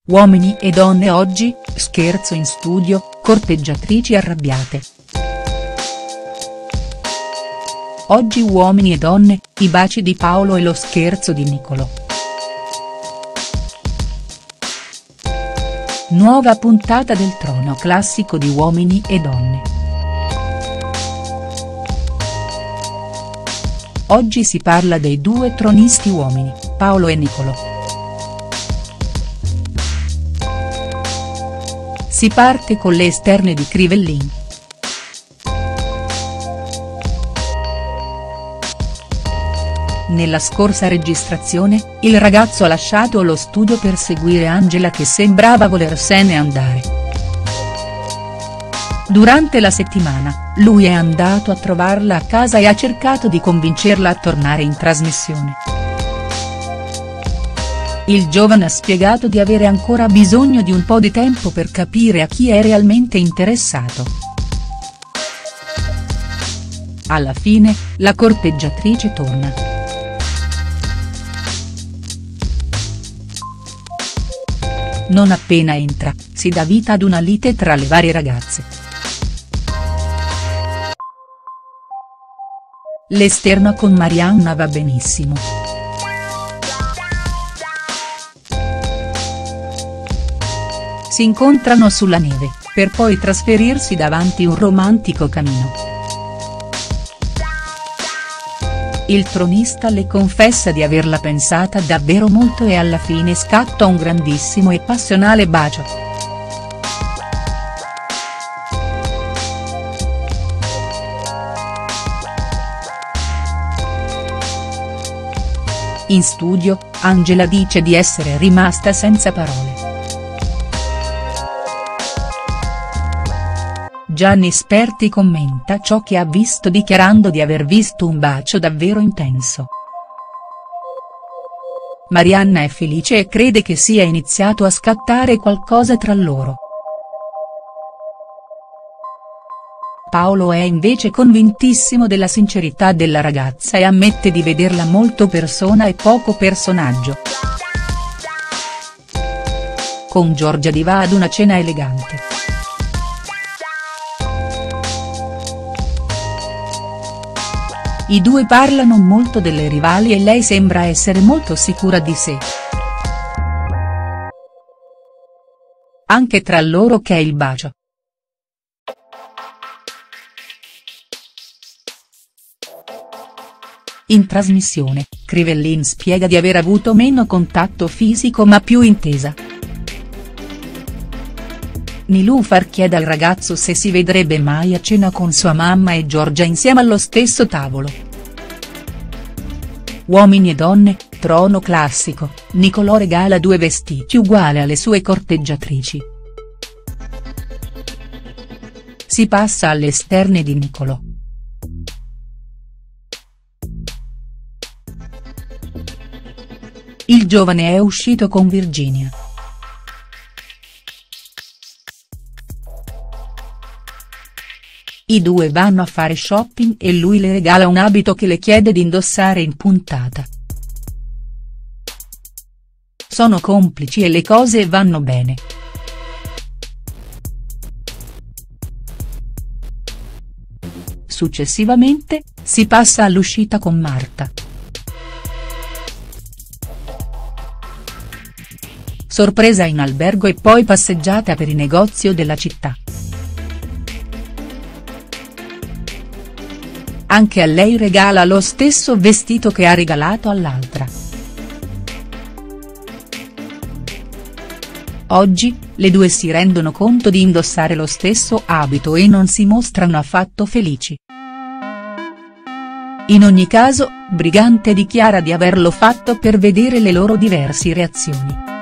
Uomini e donne oggi, scherzo in studio, corteggiatrici arrabbiate. Oggi Uomini e donne, i baci di Paolo e lo scherzo di Niccolò. Nuova puntata del trono classico di Uomini e donne. Oggi si parla dei due tronisti uomini, Paolo e Niccolò. Si parte con le esterne di Crivellin. Nella scorsa registrazione, il ragazzo ha lasciato lo studio per seguire Angela che sembrava volersene andare. Durante la settimana, lui è andato a trovarla a casa e ha cercato di convincerla a tornare in trasmissione. Il giovane ha spiegato di avere ancora bisogno di un po' di tempo per capire a chi è realmente interessato. Alla fine, la corteggiatrice torna. Non appena entra, si dà vita ad una lite tra le varie ragazze. L'esterna con Marianna va benissimo. Si incontrano sulla neve, per poi trasferirsi davanti un romantico camino. Il tronista le confessa di averla pensata davvero molto e alla fine scatta un grandissimo e passionale bacio. In studio, Angela dice di essere rimasta senza parole. Gianni Sperti commenta ciò che ha visto dichiarando di aver visto un bacio davvero intenso. Marianna è felice e crede che sia iniziato a scattare qualcosa tra loro. Paolo è invece convintissimo della sincerità della ragazza e ammette di vederla molto persona e poco personaggio. Con Giorgia Di va ad una cena elegante. I due parlano molto delle rivali e lei sembra essere molto sicura di sé. Anche tra loro c'è il bacio. In trasmissione, Crivellin spiega di aver avuto meno contatto fisico ma più intesa. Nilufar chiede al ragazzo se si vedrebbe mai a cena con sua mamma e Giorgia insieme allo stesso tavolo. Uomini e donne, trono classico, Niccolò regala 2 vestiti uguali alle sue corteggiatrici. Si passa alle esterne di Niccolò. Il giovane è uscito con Virginia. I due vanno a fare shopping e lui le regala un abito che le chiede di indossare in puntata. Sono complici e le cose vanno bene. Successivamente, si passa all'uscita con Marta. Sorpresa in albergo e poi passeggiata per i negozi della città. Anche a lei regala lo stesso vestito che ha regalato all'altra. Oggi, le due si rendono conto di indossare lo stesso abito e non si mostrano affatto felici. In ogni caso, Brigante dichiara di averlo fatto per vedere le loro diverse reazioni.